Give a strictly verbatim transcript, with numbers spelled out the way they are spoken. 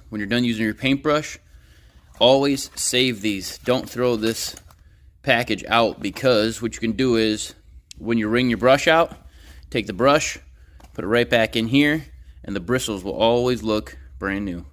when you're done using your paintbrush, always save these. Don't throw this package out, because what you can do is when you wring your brush out, take the brush, put it right back in here, and the bristles will always look brand new.